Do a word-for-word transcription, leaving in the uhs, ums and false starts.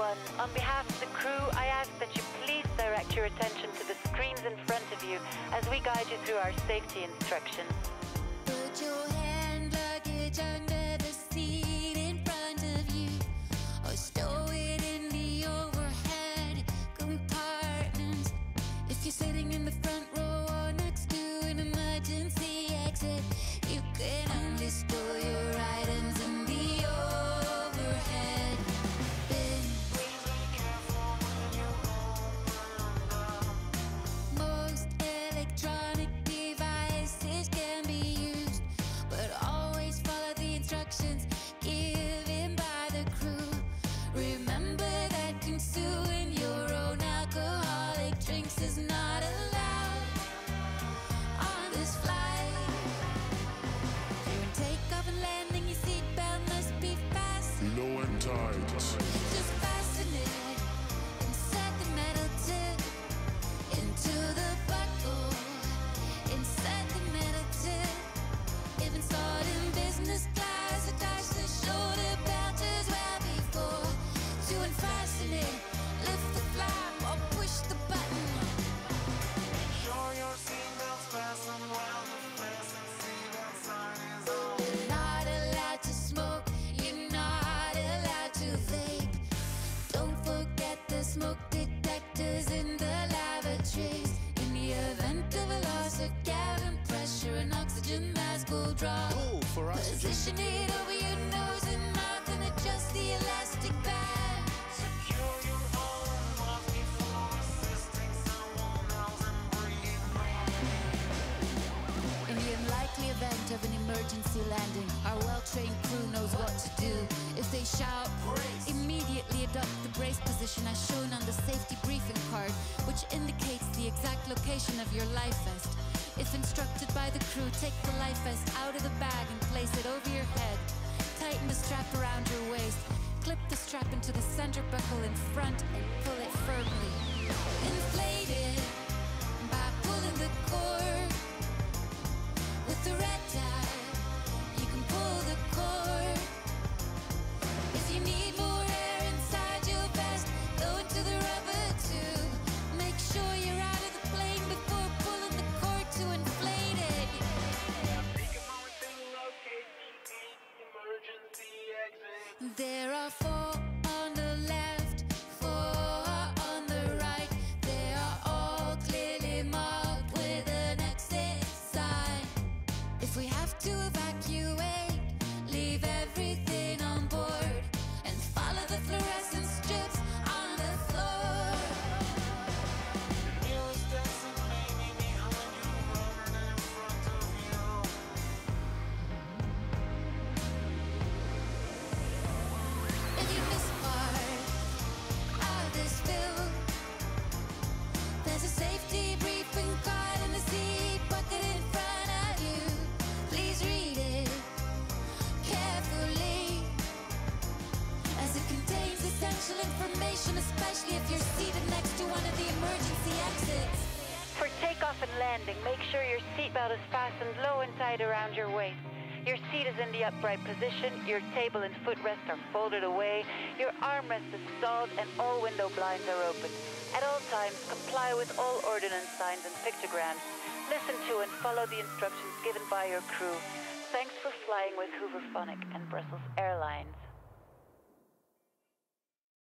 one. On behalf of the crew, I ask that you please direct your attention to the screens in front of you as we guide you through our safety instructions. Put your hand luggage under the seat in front of you, or stow it in the overhead compartment. If you're sitting in the front row or next to an emergency exit, you can only store your items in the overhead bin. Please be careful when you open them. Most electronic devices can be used, but always follow the instructions given by the crew. Remember that consuming your own alcoholic drinks is not allowed on this flight. During takeoff and landing, your seatbelt must be fastened. Low and tight. Just fasten it and set the metal tip into the buckle. Insert the metal tip. If installed in business class, attach the shoulder belt as well before. To unfasten it, lift the flap or push the button. Sure your seatbelt's fastened while the fasten seatbelt sign is on. You're not allowed to smoke, you're not allowed to vape. Don't forget the smoke detectors in the lavatories. In the event of a loss of cabin pressure, an oxygen mask will drop. Go for oxygen. Position it over your nose and mouth and adjust the elastic band. Secure your own lock before assisting someone else in breathing. In the unlikely event of an emergency landing, our well-trained crew knows what to do. If they shout, Brace. immediately adopt the brace position as shown on the safety briefing card, which indicates the exact location of your life vest. If instructed by the crew, take the life vest out of the bag and place it over your head. Tighten the strap around your waist. Clip the strap into the center buckle in front and pull it firmly. Inflate it by pulling the cord. With the red tie, you can pull the cord. If you need more air inside your vest, go into the rubber tube. Make sure you're out of the plane before pulling the cord to inflate it. Decommissioning location, emergency exit. There are four on the left, four on the right. They are all clearly marked with an exit sign. If we have to evacuate, leave everything on board and follow the fluorescent strips on the floor. Nearest exit may be behind you, rather than in front of you. If you miss part of this film, there's a safety briefing card in the seat bucket in front of you. Please read it carefully, as it contains essential information, especially if you're seated next to one of the emergency exits. For takeoff and landing, make sure your seatbelt is fastened low and tight around your waist. Your seat is in the upright position, your table and footrest are folded away, your armrest is stalled, and all window blinds are open. At all times, comply with all ordnance signs and pictograms. Listen to and follow the instructions given by your crew. Thanks for flying with Hoover Phonic and Brussels Airlines.